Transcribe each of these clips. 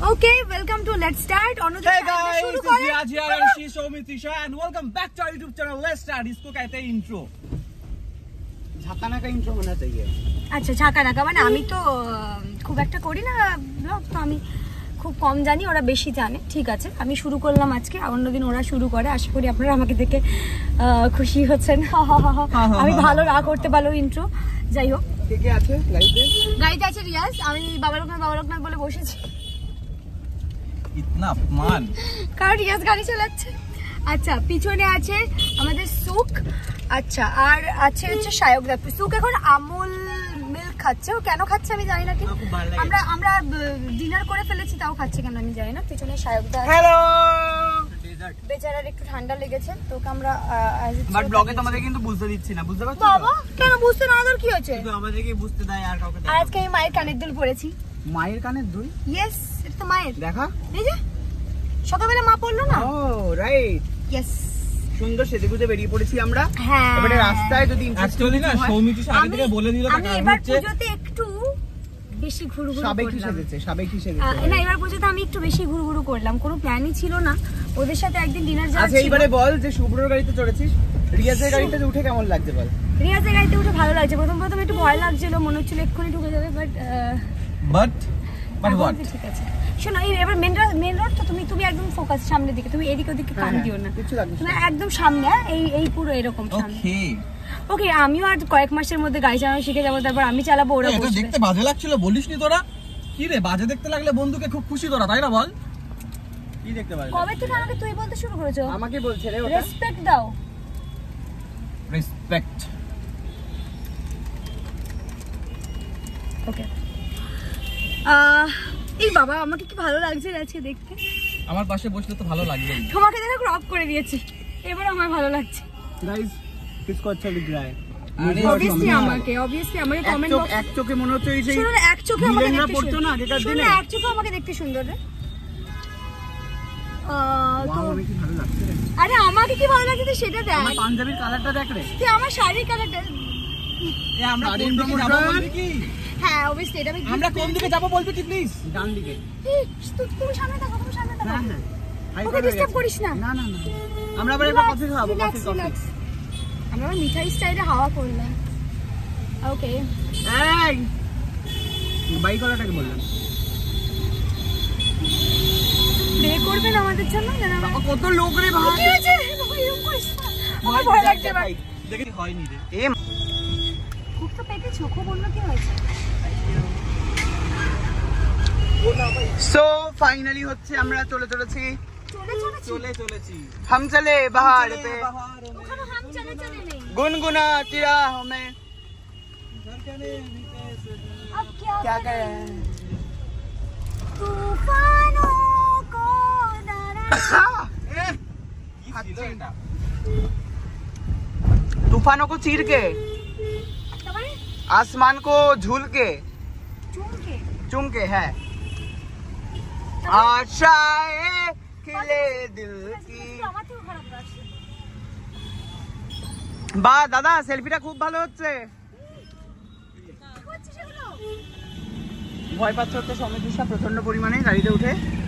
Okay, welcome to Let's Start. Hey guys, this is Riyaz here and she's Soumitisha and welcome back to our YouTube channel Let's Start. इसको कहते हैं intro. झाकाना का intro होना चाहिए. अच्छा झाकाना का মানে আমি তো খুব একটা করি না ব্লগ, তো আমি খুব কম জানি, ওরা বেশি জানে। ঠিক আছে, আমি শুরু করলাম আজকে, অন্যদিন ওরা শুরু করে। আশা করি আপনারা আমাকে দেখে খুশি হচ্ছেন। আমি ভালো না করতে পারলো ইন্ট্রো। যাই হোক, কে কে আছে গাড়িতে আছে রিয়াজ, আমি বাবা লোকনাথ বলে বসেছি। इतना अपमान কারণ রিয়াজ গাড়ি চালাচ্ছে। আচ্ছা, পিছনে আছে আমাদের সুখ। আচ্ছা, আর আছে হচ্ছে সায়ক। দেখো সুখ এখন আমুল মিল্ক খাচ্ছে। ও কেন খাচ্ছে আমি জানি না, কিন্তু আমরা ডিনার করে ফেলেছি, তাও খাচ্ছে কেন আমি জানি না। পিছনে সায়ক দা। হ্যালো। বেচারার একটু ঠান্ডা লেগেছে, তোকে আমরা বাট ব্লগে তোমাদের কিন্তু বুঝতে দিচ্ছি না, বুঝতে পারছো? বাবা কেন বুঝতে না দেওয়ার কি হচ্ছে? কিন্তু আমাদেরকে বুঝতে দেয় আর কাউকে দেয়। আজকে আমি মায়ের কানের দুল পরেছি। মায়ের কানের দুল? ইয়েস, এটা তো মায়ের। দেখা, এই যে সকালবেলা মা পড়লো না। Oh right, yes. সুন্দর সেজে গুজে বেরিয়ে পড়েছি আমরা। হ্যাঁ, এবারে রাস্তায় যদি অ্যাকচুয়ালি না সৌমিতিশা আগে থেকে বলে দিল আমি এবার পুজোতে একটু বেশি ঘুরঘুর করলাম। সাবেকি সেজেছে। না, এবার পুজোতে আমি একটু বেশি ঘুরঘুর করলাম, কোনো প্ল্যানই ছিল না। ওদের সাথে একদিন ডিনার যাওয়ার ছিল। আচ্ছা, এইবারে বল যে শুভ্রর গাড়িতে চড়েছিস, রিয়াজের গাড়িতে উঠে কেমন লাগছে বল? রিয়াজের গাড়িতে উঠে ভালো লাগছে। প্রথম একটু ভয় লাগছিল, মনে হচ্ছিল এক্ষুনি ঢুকে যাবে, বাট হোয়াট, ঠিক আছে। শোনো, এবার মেন রোড তো, তুমি একদম ফোকাস সামনের দিকে, তুমি এদিক ওদিকে কান দিও না, তুমি একদম সামনে। এই পুরো এরকম সামনে। ওকে, আমিও আর কয়েক মাসের মধ্যে গাড়ি চালানো শিখে যাবো, তারপর আমি চালাবো, ওরা বসবে। এটা দেখতে বাজে লাগছিল, বলিসনি তোরা? কি রে, বাজে দেখতে লাগলে বন্ধুকে খুব খুশি তোরা, তাই না? বল কি দেখতে বাজে? কবে থেকে আমাকে তুই বলতে শুরু করেছো? আমাকে বলছে রে, ওটা রেসপেক্ট দাও। রেসপেক্ট। ওকে, এই বাবা আমাকে কি ভালো লাগছে আজকে দেখতে। আমার পাশে বসলে তো ভালো লাগবে। তোমাকে দেখে ক্রপ করে দিয়েছি, এবার আমার ভালো লাগছে। গাইস কিসকো আচ্ছা দিখ রা হ্যায়? অবভিয়াসলি আমাকে কমেন্ট বক্স। এক চোখে মনে হচ্ছে এই যে শুনুন, এক চোখে আমাকে দেখতে পড়তো না আগেকার দিনে। শুনুন, এক চোখে আমাকে দেখতে সুন্দর রে। তো আমি কি ভালো লাগছে রে? আরে আমাকে কি ভালো লাগছে সেটা দেখ। আমার পাঞ্জাবির কালারটা দেখ রে। তুই আমার শাড়ির কালারটা। এ আমরা কোন দিকে যাব বলবি কি? হ্যাঁ অবভিয়াসলি এটা আমরা কোন দিকে যাব বলবি কি প্লিজ? ডান দিকে। তুমি সামনে থাকো, হ্যাঁ হ্যাঁ, ওকে ডিস্টার্ব করিস না। না না না, আমরা এবার কফি খাবো, কফি। আমরা মিঠাই স্টাইলে হাওয়া করলাম। ওকে, এই বাইক ওলাটাকে বললাম প্রে করবেন আমাদের জন্য। কত লোক রে ভাই, কি হয়েছে? বাবা এরকম করিস না, আমার ভয় লাগছে ভাই। দেখি হয়নি রে। এ খুব তো পেটেছো, খুব অন্য কি হয়েছে? সো ফাইনালি হচ্ছে আমরা চলেছি। हम चले बाहर पे, ওখানে হাম চলে নেই। गुनगुना चिरा हमें अब क्या करें? तूफानों को डरा। तूफानों को चीर के, आसमान को झूल के, चूम के है आशाएं खिले दिल की। বা দাদা সেলফিটা খুব ভালো হচ্ছে। ভয় পাচ্ছে হচ্ছে সমিতিশা প্রচন্ড পরিমাণে গাড়িতে উঠে।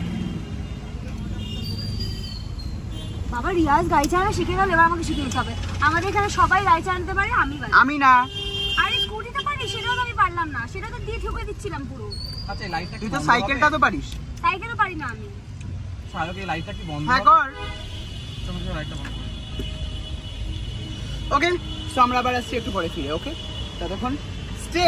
বাবা রিয়াজ গাড়ি চালানো শিখে গেল, এবার আমাকে শিখে নিতে হবে। আমাদের এখানে সবাই গাড়ি চালাতে পারে, আমি না। আরে স্কুটিটা পারি, সেটাও তো আমি পারলাম না, সেটা তো দিয়ে ঠুকে দিচ্ছিলাম পুরো। আচ্ছা লাইটটা তুই তো সাইকেলটা তো পারিস। সাইকেলও পারি না আমি। শায়ক এই লাইটটা কি বন্ধ? হ্যাঁ কর। তুমি লাইটটা বন্ধ করো। ওকে, সো আমরা আবার আসছি একটু পরে ফিরে। ওকে, ততক্ষণ স্টে।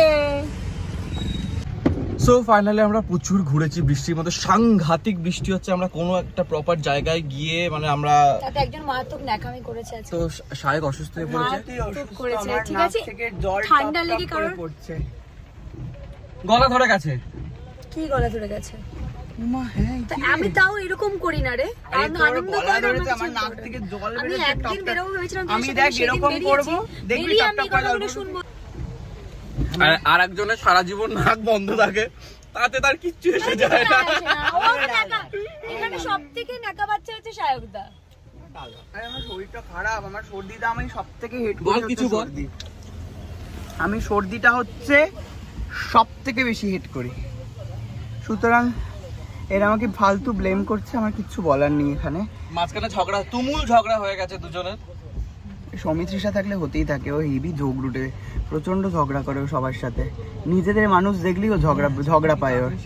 সো ফাইনালি আমরা প্রচুর ঘুরেছি, বৃষ্টির মধ্যে সাংঘাতিক বৃষ্টি হচ্ছে। আমরা কোনো একটা প্রপার জায়গায় গিয়ে মানে আমরা তাতে একজন মারাত্মক ন্যাকামি করেছে আজকে। তো শায়ক অসুস্থ হয়ে পড়েছে। ঠিক আছে, ঠান্ডা লেগে কারণ পড়ছে, গলা ধরে গেছে। কি গলা ধরে গেছে? মা হ্যাঁ, আমি তাও এরকম করি না রে, আনন্দ করে আমার নাক থেকে জল আমি বেরোচ্ছে। একদিন বেরোবো ভেবেছিলাম, আমি দেখ এরকম করব, দেখবি টপ করে জল শুনবো। আর একজনের সারা জীবন নাক বন্ধ থাকে, তাতে তার কিচ্ছু এসে যায় না। এখানে সবথেকে নাকা বাচ্চা হচ্ছে সায়কদা। আমার শরীরটা খারাপ, আমার সর্দিটা আমি সবথেকে হেট বল কিছু বল। আমি সর্দিটা হচ্ছে সবথেকে বেশি হেট করি, সুতরাং এরা আমাকে ফালতু ব্লেম করছে, আমার কিচ্ছু বলার নেই এখানে। মাঝখানে ঝগড়া, তুমুল ঝগড়া হয়ে গেছে দুজনের। সৌমিত্রিষা থাকলে হতেই থাকে, ও হেভি ঝগড়ুটে, প্রচন্ড ঝগড়া করে ও সবার সাথে, নিজেদের মানুষ দেখলেই ও ঝগড়া পায় ওর।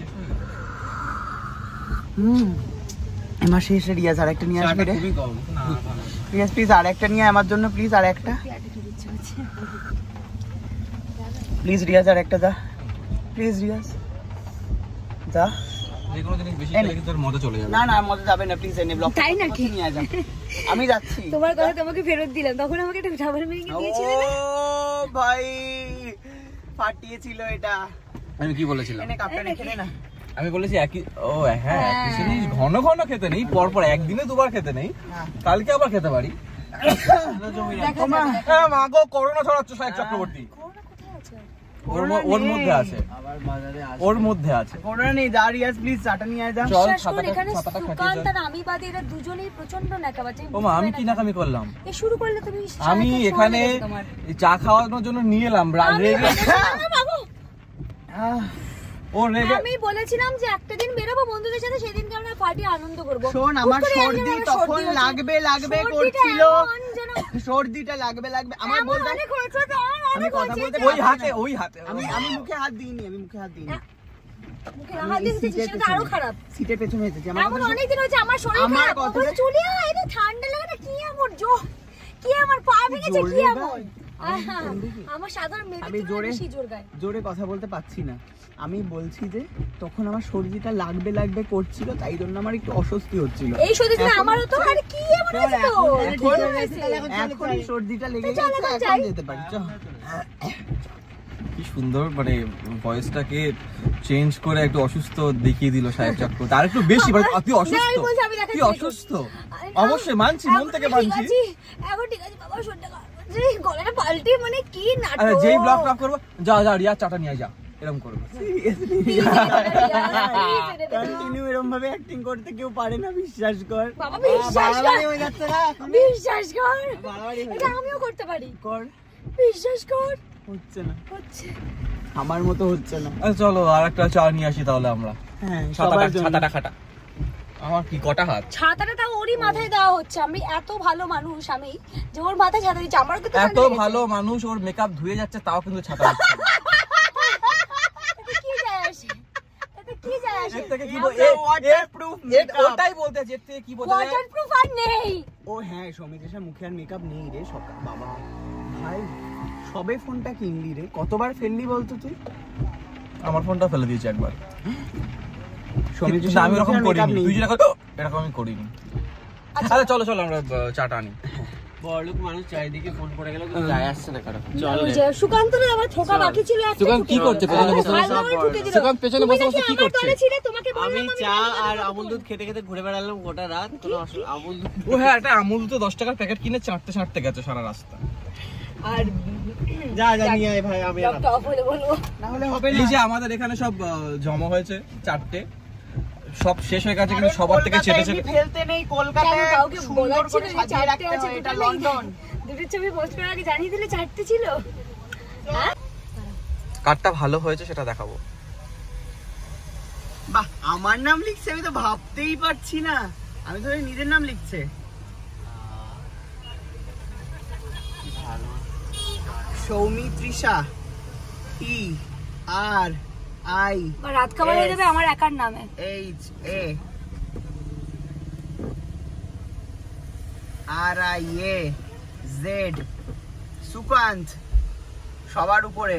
আমার শেষ রিয়াজ, আর একটা নিয়ে আসবে রে রিয়াজ প্লিজ, আর একটা নিয়ে আমার জন্য প্লিজ, আর একটা প্লিজ রিয়াজ, আর একটা যা প্লিজ রিয়াজ যা। যেকোনো জিনিস বেশি খেলে কিন্তু মজা চলে যাবে। না না মজা যাবে না প্লিজ, এনে ব্লগ তাই নাকি? নিয়ে যা, আমি যাচ্ছি। তোমার কথা তোমাকে ফেরত দিলাম, তখন আমাকে একটা ডাবল মিনিং দিয়েছিলে না? ও ভাই ফাটিয়েছিল এটা। আমি কি বলেছিলাম? এনে কাপটা রেখে দে না। আমি বলেছি একই, ও হ্যাঁ একই জিনিস ঘন ঘন খেতে নেই, পরপর একদিনে দুবার খেতে নেই, কালকে আবার খেতে পারি। হ্যাঁ মা গো, করোনা ছড়াচ্ছ সাহেব চক্রবর্তী। ওর মধ্যে আছে, ওর মধ্যে আছে করোনা নেই। যা রিয়াজ প্লিজ চাটা নিয়ে আয় যা। চল এখানে সুকান্ত আর আমি বাদে এরা দুজনেই প্রচন্ড নাকাবাজি। ও মা, আমি কি নাকামি করলাম? এ শুরু করলে তুমি। আমি এখানে চা খাওয়ানোর জন্য নিয়ে এলাম, ও রেগে। আমি বলেছিলাম যে একটা দিন বেরোবো বন্ধুদের সাথে, সেদিনকে আমরা পার্টি আনন্দ করব। শোন, আমার সর্দি তখন লাগবে করছিল, সর্দিটা লাগবে আমার বলতে, আমি কথা বলতে ওই হাতে আমি মুখে হাত দিইনি, মুখে হাত মুখে সেটা আরো খারাপ। সিটের পেছনে এসেছি আমার অনেক দিন হচ্ছে, আমার শরীর খারাপ, ওখানে চলে আয়, এটা ঠান্ডা লাগে না, কি এমন কি আমার পা ভেঙেছে, কি এমন আমার সাধারণ মেয়েদের বেশি জোরে কথা বলতে পারছি না। আমি বলছি যে তখন আমার সর্দিটা লাগবে করছিল, তাই জন্য আমার একটু অস্বস্তি হচ্ছিল। এই সর্দিটা আমারও তো, আর কি এমন হয়েছে তো, এখন সর্দিটা লেগে গেছে, এখন যেতে পারি। চল। কি সুন্দর, মানে ভয়েসটাকে চেঞ্জ করে একটু অসুস্থ দেখিয়ে দিল সাহেব চক্র, তার একটু বেশি, মানে অতি অসুস্থ। কি অসুস্থ? অবশ্যই মানছি, মন থেকে মানছি। এখন ঠিক আছে বাবা, শোন গলাটা পাল্টে, মানে কি নাটক। আরে যেই ব্লগ করবো, যা রিয়া চাটা নিয়ে যা, এরকম করবো। কন্টিনিউ এরকম ভাবে অ্যাক্টিং করতে কেউ পারে না, বিশ্বাস কর। বাবা বিশ্বাস কর, এটা আমিও করতে পারি, কর বিশ্বাস কর। হচ্ছে না, আমার মতো হচ্ছে না। চলো আর একটা চা নিয়ে আসি তাহলে আমরা। হ্যাঁ, ছাতাটা খাটা। আমার কি কটা হাত? ছাতাটা তাও ওরই মাথায় দেওয়া হচ্ছে। আমি এত ভালো মানুষ, আমি যে ওর মাথায় ছাতা দিচ্ছি, আমার কিন্তু এত ভালো মানুষ, ওর মেকআপ ধুয়ে যাচ্ছে তাও কিন্তু ছাতা দিচ্ছে। কি যায় আসে? কি যায় আসে? এর থেকে কি ওয়াটারপ্রুফ মেকআপ, ওটাই বলতে আছে, এর থেকে কি বলতে? ওয়াটারপ্রুফ আর নেই। ও হ্যাঁ, সৌমিত্রিষার মুখে আর মেকআপ নেই রে সকাল। বাবা ভাই, সবে ফোনটা কিনলি রে, কতবার ফেললি বলতো তুই? আমার ফোনটা ফেলে দিয়েছি একবার। সৌমিত্রিষা আমি এরকম করিনি, তুই যেরকম এরকম আমি করিনি। আরে চলো আমরা চাটা আনি। বড়লোক মানুষ চারিদিকে ফোন পড়ে গেল, কিন্তু যায় আসছে না কারো। চল সুকান্তরে আমার ঠোকা বাকি ছিল একটা। সুকান্ত কি করছে পেছনে বসে? সুকান্ত পেছনে বসে বসে কি করছে? আমি চা আর আমুল দুধ খেতে খেতে ঘুরে বেড়ালাম গোটা রাত, কোনো আমুল দুধ। ও হ্যাঁ, একটা আমুল দুধ 10 টাকার প্যাকেট কিনে ছাঁটতে গেছে সারা রাস্তা। আর যা নিয়ে আয় ভাই, আমি আর টপ হলে বলবো না হলে হবে না। এই যে আমাদের এখানে সব জমা হয়েছে, চারটে সব শেষ হয়ে গেছে, কিন্তু সবার থেকে ছেটে ফেলতে নেই, কলকাতায় কাউকে সুন্দর করে বলার সাজিয়ে রাখতে হয়, এটা লন্ডন। দুটো ছবি পোস্ট করার আগে জানিয়ে দিলে চারটে ছিল। কারটা ভালো হয়েছে সেটা দেখাবো। বাহ, আমার নাম লিখছে, আমি তো ভাবতেই পারছি না। আমি তো নিজের নাম লিখছে। সৌমিত্রিষা, TRI রাত খাবার হয়ে যাবে আমার একার নামে। HARIAZ সুকান্ত সবার উপরে।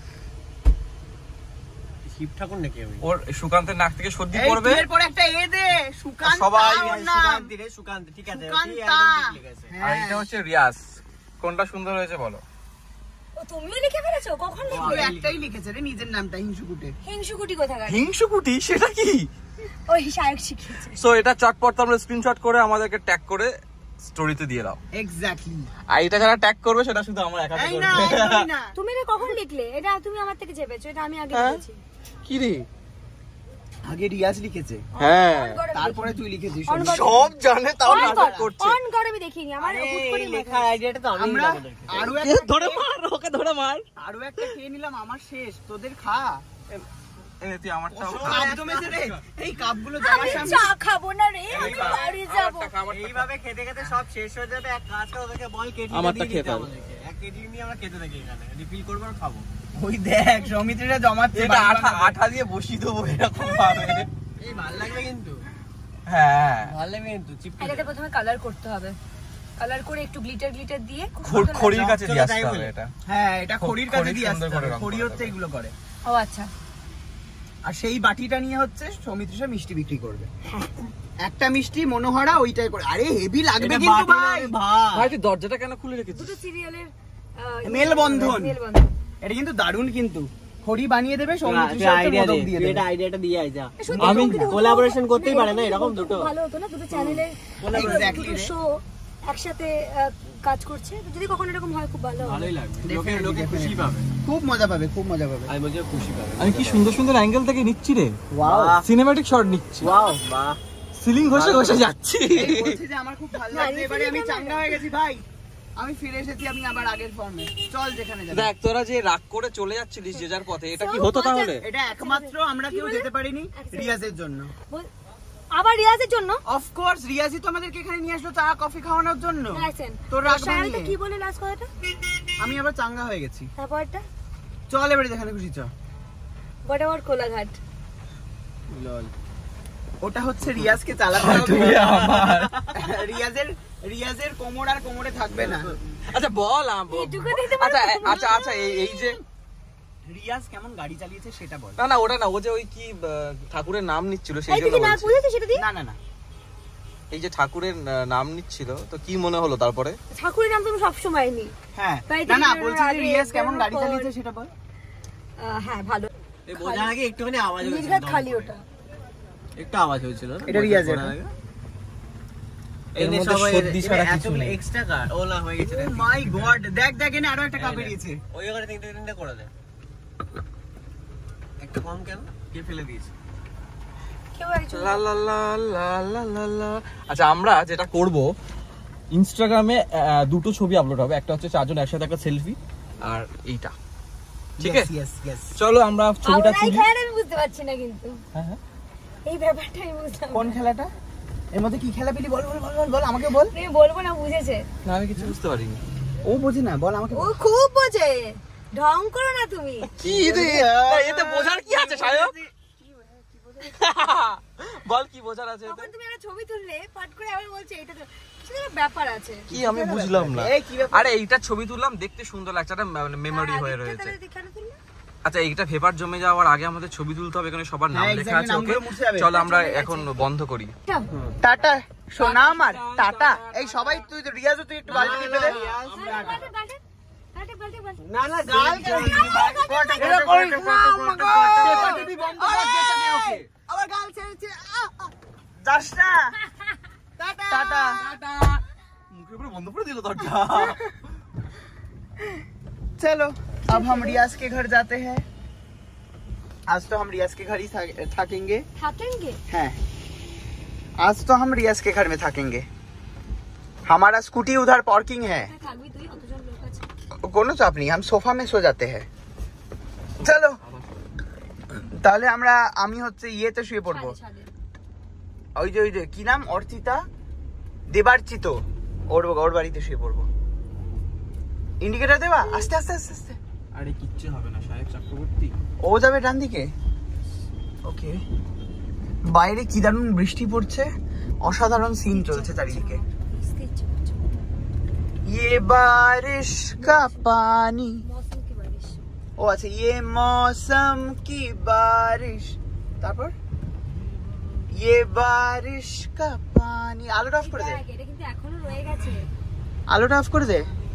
শিব ঠাকুর নাকি আমি? ওর সুকান্তের নাক থেকে সর্দি এই পড়বে, এর পর একটা এ দে, সুকান্ত। সবাই সুকান্ত রে, সুকান্ত, ঠিক আছে, সুকান্তা। আর এটা হচ্ছে রিয়াজ। কোনটা সুন্দর হয়েছে বলো? ও তুমিও লিখে ফেলেছো? কখন ও লিখলে? একটাই লিখেছে রে নিজের নামটা, হিংসুকুটে। হিংসুকুটি কোথাকার? হিংসুকুটি সেটা কি? ওই শায়ক শিখিয়েছে। সো এটা চটপট তোমরা স্ক্রিনশট করে আমাদেরকে ট্যাগ করে স্টোরিতে দিয়ে দাও। এক্স্যাক্টলি। আর এটা যারা ট্যাগ করবে সেটা শুধু আমার একাকে এই না, করবে। একদমই না। তুমি এটা কখন লিখলে? এটা তুমি আমার থেকে চেপেছো, এটা আমি আগে হ্যাঁ? লিখেছি। কি রে? আগে রিয়াজ লিখেছে, হ্যাঁ, তারপরে তুই লিখেছিস। সব জানে তাও নাটক করছে। অন করে আমি দেখিনি, আমার হুট করে লেখার আইডিয়াটা তো আমি আমরা দিলাম ওদেরকে। আরো একটা ধরে মার, ওকে ধরে মার। আরো একটা খেয়ে নিলাম, আমার শেষ, তোদের খা। তুই আমারটা কাপ জমেছে রে, এই কাপগুলো জমার আমি সামনে চা খাবো না রে, আমি বাড়ি যাবো। এইভাবে খেতে খেতে সব শেষ হয়ে যাবে। এক কাজ করে ওদেরকে বল কেজি আমারটা দিয়ে খেতে দিতে হবে। আমাদেরকে। 1 কেজি নিয়ে আমরা খেতে থাকি এখানে, রিফিল করবো আর খাবো। ওই দেখ সৌমিত্রীরা জমাচ্ছে। এটা আঠা দিয়ে বসিয়ে দেবো এরকম ভাবে। এই ভালো লাগবে কিন্তু, হ্যাঁ ভালো লাগবে কিন্তু চিপকে। এটাকে প্রথমে কালার করতে হবে, কালার করে একটু গ্লিটার দিয়ে খুব সুন্দর লাগবে। খড়ির কাছে দিয়ে আসতে তাই হবে বলে। এটা। হ্যাঁ এটা খড়ির কাছে খড়ির দিয়ে সুন্দর আসতে করে হবে, রং খড়ি করা হচ্ছে এগুলো করে। ও আচ্ছা, আর সেই বাটিটা নিয়ে হচ্ছে সৌমিত্রিষা মিষ্টি বিক্রি করবে। একটা মিষ্টি মনোহরা ওইটাই করে। আরে হেভি লাগবে কিন্তু ভাই। ভাই তুই দরজাটা কেন খুলে রেখেছিস? দুটো সিরিয়ালের মেলবন্ধন। মেলবন্ধন। এটা কিন্তু দারুণ, কিন্তু খড়ি বানিয়ে দেবে তুই সৌমিত্রিষা হচ্ছে আইডিয়া দে, মোদক দিয়ে তুই দেবে। এটা আইডিয়াটা দিয়ে আয় যা। সত্যি আমি সত্যি হতো। কোলাবোরেশন করতেই পারে না এরকম এরকম হতো, দুটো। ভালো হতো না, দুটো চ্যানেলের Exactly দুটো রে। শো একসাথে কাজ করছে। যদি কখনো এরকম হয় খুব ভালো হবে। ভালোই লাগবে, লোকে Definitely, লোকে খুশি definitely। পাবে। খুব মজা পাবে, খুব মজা পাবে। আমি বলছি খুশি পাবে। আমি কি সুন্দর সুন্দর অ্যাঙ্গেল থেকে নিচ্ছি রে, ওয়াও সিনেম্যাটিক শট নিচ্ছি, ওয়াও বাহ। সিলিং ঘষে ঘষে যাচ্ছি। বলছি যে আমার খুব ভালো লাগছে। এবারে আমি চাঙ্গা হয়ে গেছি ভাই, আমি ফিরে এসেছি, আমি আবার আগের ফর্মে। চল যেখানে যাবি। দেখ তোরা যে রাগ করে চলে যাচ্ছিলিস যে যার পথে, এটা কি হতো তাহলে? এটা একমাত্র আমরা কেউ যেতে পারিনি রিয়াজের জন্য। আবার রিয়াজের জন্য অফ কোর্স রিয়াজই তো আমাদেরকে এখানে নিয়ে আসলো চা কফি খাওয়ানোর জন্য। লাইসেন্স তোর রাগ শায়নটা ভাঙিয়ে। কি বলে লাস্ট কথাটা? আমি আবার চাঙ্গা হয়ে গেছি। তারপরটা চল এবারে যেখানে খুশি চ। হোয়াট আবার কোলাঘাট? ওটা হচ্ছে রিয়াজকে চালাতে হবে। তুই আমার রিয়াজের কোমর আর কোমরে থাকবে না। আচ্ছা বল এইটুকু দিতে পারো? আচ্ছা আচ্ছা আচ্ছা এই যে রিয়াজ কেমন গাড়ি চালিয়েছে সেটা বল। না না ওটা না, ও যে ওই কি ঠাকুরের নাম নিচ্ছিল সেই এই জন্য তুই না বলছি। বুঝেছিস সেটা দিয়ে? না না না, এই যে ঠাকুরের নাম নিচ্ছিল তো কি মনে হলো তারপরে? ঠাকুরের নাম তো আমি সবসময় নিই। হ্যাঁ তাই না না তো বলছি যে আগে রিয়াজ কেমন গাড়ি পর- চালিয়েছে সেটা বল। হ্যাঁ ভালো। এই বোঝার আগে একটুখানি আওয়াজ হয়েছিল, নির্ঘাত খালি ওটা। একটু আওয়াজ হয়েছিল না? এটা রিয়াজের। বোঝার আগে। এর এনে মধ্যে সবাই সর্দি ছাড়া কিছু নেই। এক্সট্রা কার ওলা হয়ে গেছে রে। ও মাই গড, দেখ দেখ এনে আরো একটা কাপ বেরিয়েছে। ওই ওখানে তিনটে করে দে। একটা কম কেন? কে ফেলে দিয়েছে? কেউ একজন লা লা লা লা লা লা লা। আচ্ছা আমরা যেটা করব, ইনস্টাগ্রামে দুটো ছবি আপলোড হবে, একটা হচ্ছে চারজন একসাথে একটা সেলফি, আর এইটা ঠিক আছে। Yes yes. চলো আমরা ছবিটা আমরা এই তুলি। খেলাটা আমি বুঝতে পারছি না কিন্তু হ্যাঁ হ্যাঁ এই ব্যাপারটা আমি বুঝলাম কোন খেলাটা? এর মধ্যে কি খেলা পেলি বল বল বল বল, বল আমাকে বল। তুমি বলবো না, বুঝেছে? না আমি কিছু বুঝতে পারিনি। ও বোঝে না, বল আমাকে ও বল। খুব বোঝে, ঢং করো না তুমি। কি রে এতে বোঝার কি আছে সায়ব? বল কি বোঝার আছে এতে? তখন তুমি একটা ছবি তুললে পাট করে আবার বলছে এটা তো কিছু একটা ব্যাপার আছে। কি আমি বুঝলাম না। এই কি ব্যাপার? আরে এইটা ছবি তুললাম, দেখতে সুন্দর লাগছে, একটা মেমোরি হয়ে আরেকটা রয়েছে। তাহলে কেন তুললে? আচ্ছা এইটা পেপার জমে যাওয়ার আগে আমাদের ছবি তুলতে হবে, এখানে সবার নাম হ্যাঁ, লেখা exactly, আছে। ওকে নামগুলো মুছে যাবে। চলো আমরা এখন বন্ধ করি। যাও। টাটা সোনা আমার, টাটা। এই সবাই তুই তো রিয়াজও তুই একটু বালতি টিপে দে। বাল্টে, বাল্টে, বাল্টে, বাল্টে, বাল্টে। না না গাল কেন? এটা করিস না আমাকে। পেপারটা তুই বন্ধ কর, যেটা দে ওকে। আবার গাল ছেড়েছে। যাস না। Tata tata. মুখের উপরে বন্ধ করে দিল দরজা। चलो अब हम रियाज के घर जाते हैं। आज तो हम रियाज के घर ही थकेंगे। থাকেনগে? हैं आज तो हम रियाज के घर में थकेंगे। हमारा स्कूटी उधर पार्किंग है, থাকবি তুই, অতজন লোক আছে। কোনো চাপ নেই, हम सोफा में सो जाते हैं। চলো তাহলে আমরা, আমি হচ্ছে ইয়েতে শুয়ে পড়বো, ছাদে, ছাদে। ওই যে কি নাম, অর্চিতা দেবার্চিত, ওর বাড়িতে শুয়ে পড়বো। ইন্ডিকেটর দেবা, আস্তে আস্তে আস্তে আস্তে। আরে কিচ্ছু হবে না সাহেব চক্রবর্তী। ও যাবে ডান দিকে। ওকে, বাইরে কি দারুণ বৃষ্টি পড়ছে, অসাধারণ সিন চলছে চারিদিকে। স্থির চুপ, চুপ। ये बारिश का पानी, মৌসুম কি বারিশ। ও আচ্ছা, ये मौसम की बारिश, তারপর ये बारिश का पानी। আলোটা অফ করে দে, দেখ, এটা কিন্তু এখনো রয়ে গেছে। আলোটা অফ করে দে।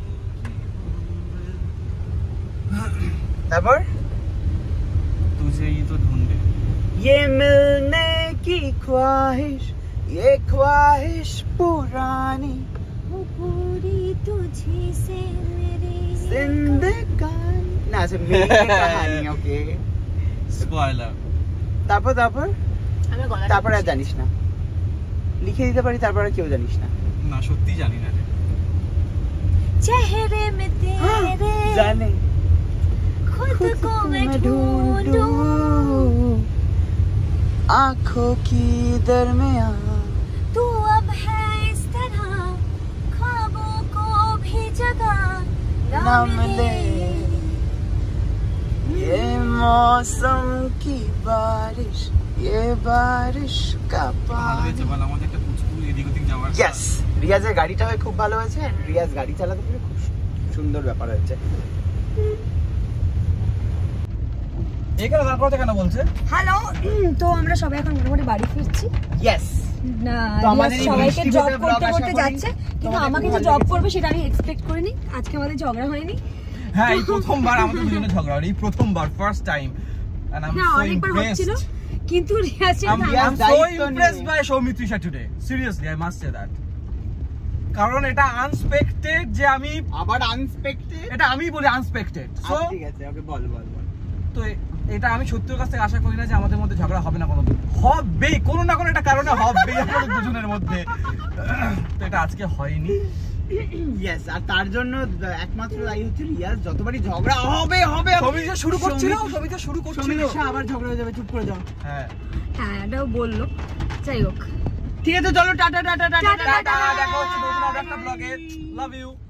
তারপর তুঝে ই তো ঢুंढे। ये मिलने की ख्वाहिश, ये ख्वाहिश पुरानी, वो पूरी तुझी से मेरी जिंदगानी। না আচ্ছা, মেয়ে কাহানি। Okay, spoiler. তারপর আমরা গলা তারপর আর জানিস না, লিখে দিতে পারি, তারপর আর কেউ জানিস না। না সত্যি জানি না রে। চেহারে মে তেরে জানে खुद को मैं ढूंढूं आंखों की दरमियां तू अब है इस तरह ख्वाबों को भी जगह ना मिले ये मौसम की बारिश ये बारिश का पानी আমাদের একটা পুচকু এদিক ওদিক যাওয়ার यस রিয়াজের গাড়িটা হয় খুব ভালো হয়েছে রিয়াজ গাড়ি চালাতে পেরে খুব সুন্দর ব্যাপার হয়েছে এখানে দাঁড় করতে কেন বলছে হ্যালো তো আমরা সবাই এখন মোটামুটি বাড়ি ফিরছি यस না তো আমাদের এই সবাইকে বৃষ্টি জব ভেজা করতে vlog করতে আশা করি যাচ্ছে কিন্তু তোমাদের আমাকে খুব যে ভালো জব লেগেছে। করবে সেটা আমি এক্সপেক্ট করিনি আজকে আমাদের ঝগড়া হয়নি হ্যাঁ এই প্রথমবার আমাদের দুজনে ঝগড়া হলো এই প্রথমবার first time and I am না সো অনেকবার হচ্ছিল ইমপ্রেসড কিন্তু রিয়াজের I'm so দায়িত্ব impressed নিয়ে। by Soumitra today. Seriously, I must say that. কারণ এটা আনএক্সপেক্টেড যে আমি আবার আনএক্সপেক্টেড এটা আমি বলি আনএক্সপেক্টেড সো ঠিক আছে ওকে বল তো এটা আমি সত্যির কাছ থেকে আশা করি না যে আমাদের মধ্যে ঝগড়া হবে না কোনোদিন হবে কোনো না কোনো একটা কারণে হবে আমাদের দুজনের মধ্যে তো এটা আজকে হয়নি ইয়েস আর তার জন্য একমাত্র দায়ী হচ্ছে রিয়াজ যতবারই ঝগড়া হবে সমিতা শুরু করছিল সমিতা শুরু করছিল সমিতা আবার ঝগড়া হয়ে যাবে চুপ করে যাও হ্যাঁ হ্যাঁ এটাও বললো যাই হোক ঠিক আছে চলো tata tata tata tata, tata দেখা হচ্ছে নতুন একটা ব্লগে লাভ ইউ